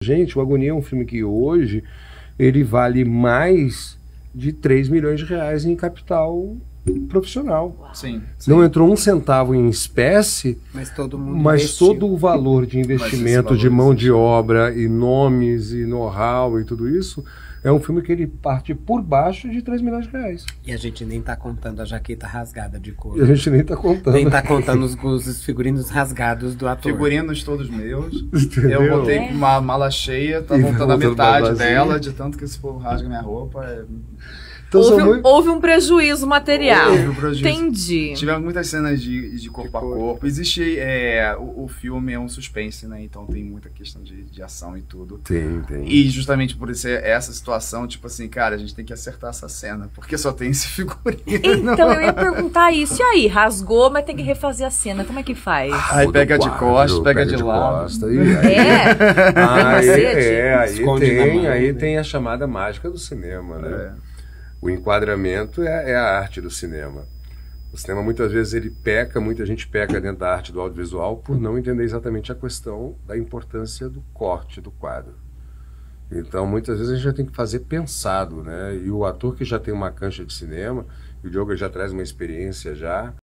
Gente, o Agonia é um filme que hoje ele vale mais de 3 milhões de reais em capital profissional. Sim. Não entrou um centavo em espécie, mas todo mundo mas todo o valor de investimento, de mão de obra e nomes e know-how e tudo isso, é um filme que ele parte por baixo de 3 milhões de reais. E a gente nem tá contando a jaqueta rasgada de couro. E a gente nem tá contando. Nem tá contando os figurinos rasgados do ator. Figurinos todos meus. Entendeu? Eu botei uma mala cheia, tá E montando a voltando metade pra dela, de tanto que esse povo rasga minha roupa. Então, Houve um prejuízo material. Houve um prejuízo. Entendi. Tivemos muitas cenas de corpo a corpo. Existe. O filme é um suspense, né? Então tem muita questão de ação e tudo. Tem. E justamente por isso essa situação, tipo assim, cara, a gente tem que acertar essa cena, porque só tem esse figurino. Então eu ia perguntar isso. E aí, rasgou, mas tem que refazer a cena. Como é que faz? Aí pega de costas, pega de lado. Costa, aí tem a chamada mágica do cinema, né? O enquadramento é a arte do cinema. O cinema muitas vezes ele peca, muita gente peca dentro da arte do audiovisual por não entender exatamente a questão da importância do corte do quadro. Então muitas vezes a gente já tem que fazer pensado, né? E o ator que já tem uma cancha de cinema, e o Diogo já traz uma experiência já,